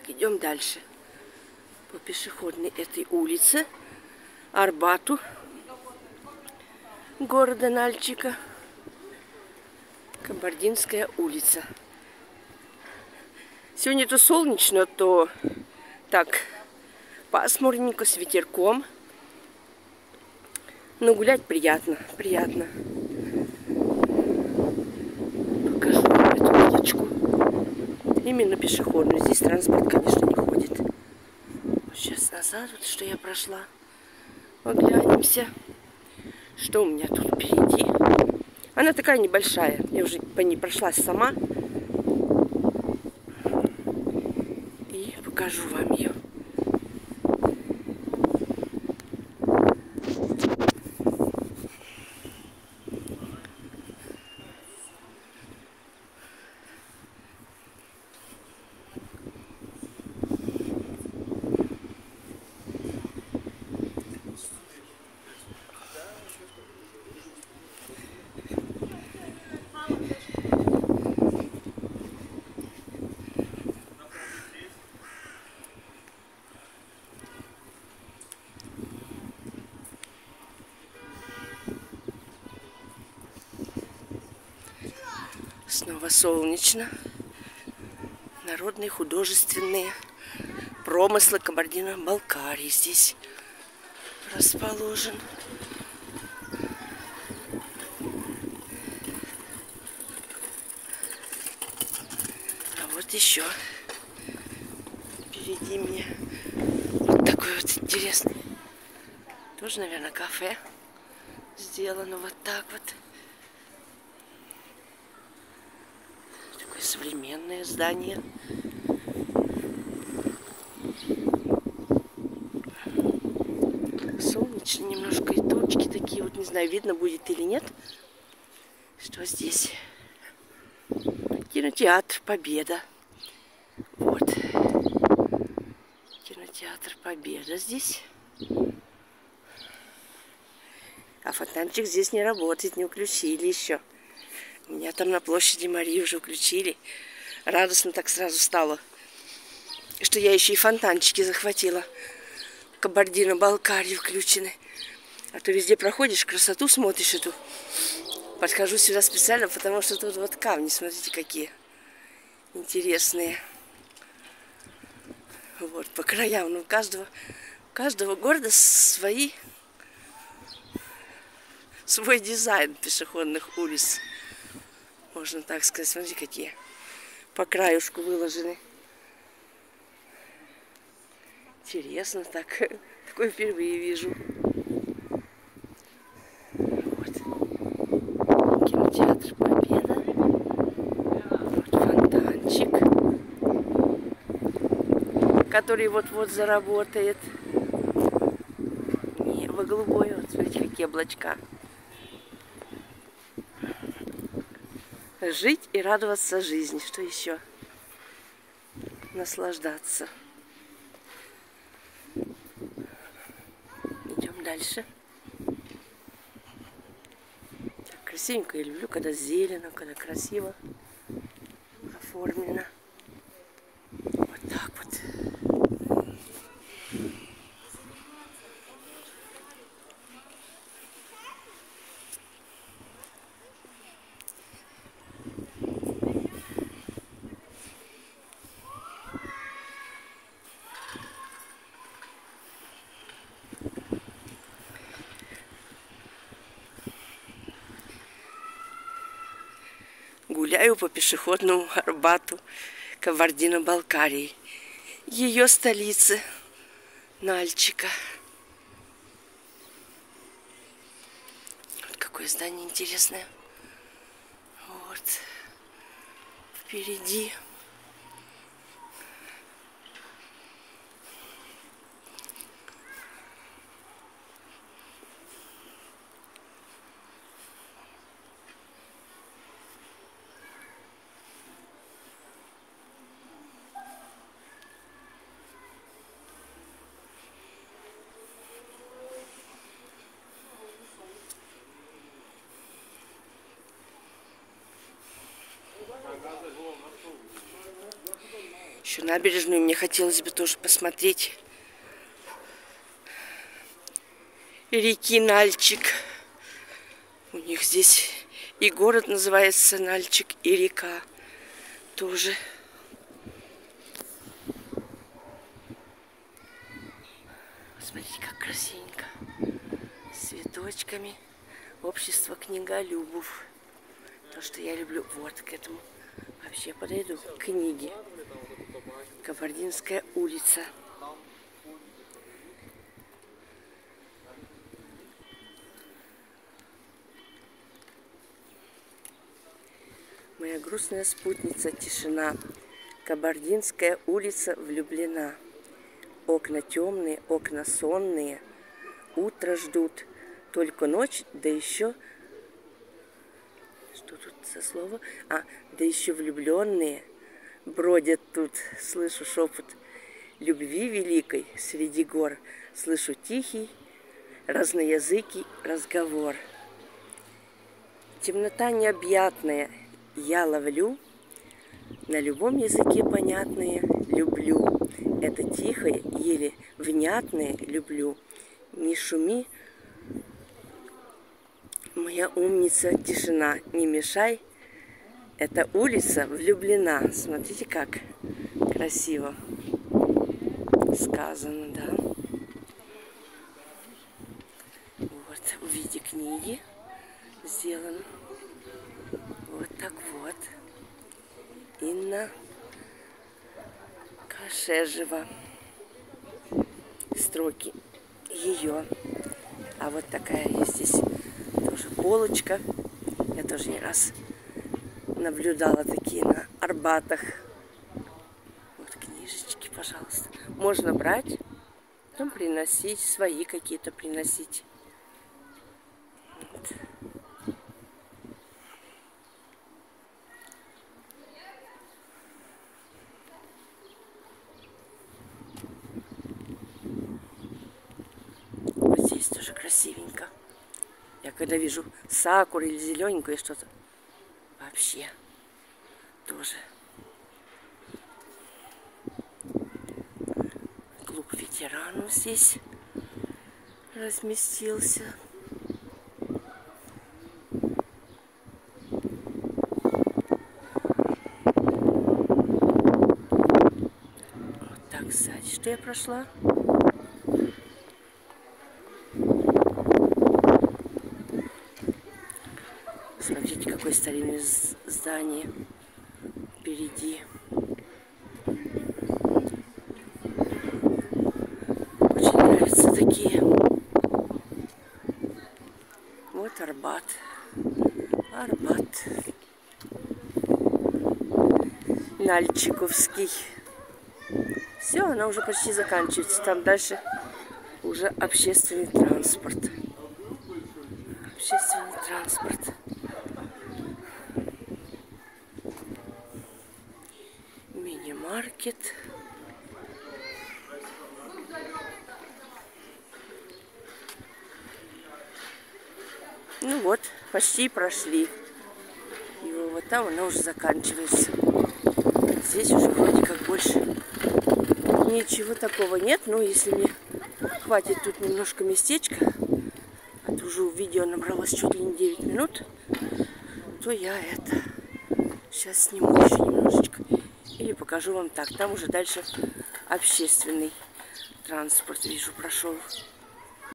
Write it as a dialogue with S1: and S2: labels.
S1: Так, идем дальше. По пешеходной этой улице, Арбату, города Нальчика, Кабардинская улица. Сегодня то солнечно, то так пасмурненько, с ветерком. Но гулять приятно, приятно. Покажу эту улочку. Именно пешеходную. Здесь транспорт, конечно, не ходит. Сейчас назад, вот что я прошла. Поглянемся, что у меня тут впереди. Она такая небольшая. Я уже по ней прошлась сама. И покажу вам ее. Снова солнечно. Народные художественные промыслы Кабардино-Балкарии здесь расположен. А вот еще впереди меня вот такой вот интересный. Тоже, наверное, кафе сделано вот так вот. Современное здание. Солнечно немножко, и тучки такие вот, не знаю, видно будет или нет, что здесь кинотеатр Победа. Вот. Кинотеатр Победа здесь. А фонтанчик здесь не работает, не включили еще. Меня там на площади Марии уже включили. Радостно так сразу стало, что я еще и фонтанчики захватила. Кабардино-Балкарии включены. А то везде проходишь, красоту смотришь эту. Подхожу сюда специально, потому что тут вот камни, смотрите, какие интересные. Вот, по краям. Ну, у каждого города свой дизайн пешеходных улиц. Можно так сказать. Смотрите, какие по краюшку выложены. Интересно так. Такое впервые вижу. Вот. Кинотеатр Победа. Вот фонтанчик, который вот-вот заработает. Небо голубое. Вот смотрите, какие облачка. Жить и радоваться жизни. Что еще? Наслаждаться. Идем дальше. Так, красивенько. Я люблю, когда зелено, когда красиво оформлено. Вот так вот. Гуляю по пешеходному Арбату Кабардино-Балкарии. Ее столицы Нальчика. Вот какое здание интересное. Вот. Впереди. Еще набережную мне хотелось бы тоже посмотреть. Реки Нальчик. У них здесь и город называется Нальчик, и река тоже. Смотрите, как красивенько. С цветочками. Общество книголюбов. То, что я люблю. Вот к этому вообще подойду. Книги. Кабардинская улица. Моя грустная спутница, тишина. Кабардинская улица влюблена. Окна темные, окна сонные. Утро ждут. Только ночь, да еще... Что тут за слово? Да еще влюбленные бродят тут. Слышу шепот любви великой среди гор. Слышу тихий, разноязыкий разговор. Темнота необъятная. Я ловлю, на любом языке понятное люблю. Это тихое, еле внятное люблю. Не шуми, моя умница, тишина, не мешай. Эта улица влюблена. Смотрите, как красиво сказано, да? Вот, в виде книги сделано. Вот так вот. Инна Кашежева. Строки ее. А вот такая есть здесь тоже полочка. Я тоже не раз наблюдала такие на Арбатах. Вот книжечки, пожалуйста. Можно брать, потом приносить, свои какие-то приносить. Вот. Здесь тоже красивенько. Я когда вижу сакуру или зелененькое что-то, вообще тоже. Клуб ветеранов здесь разместился. Вот так сзади, что я прошла. Смотрите, какое старинное здание впереди. Очень нравятся такие. Вот Арбат. Арбат. Нальчиковский. Все, она уже почти заканчивается. Там дальше уже общественный транспорт. Общественный транспорт. Мини-маркет. Ну вот, почти прошли. И вот там она уже заканчивается. Здесь уже вроде как больше ничего такого нет. Но если мне хватит тут немножко местечка, а то уже видео набралось чуть ли не 9 минут, то я это сейчас сниму еще немножечко. Или покажу вам так. Там уже дальше общественный транспорт, вижу, прошел.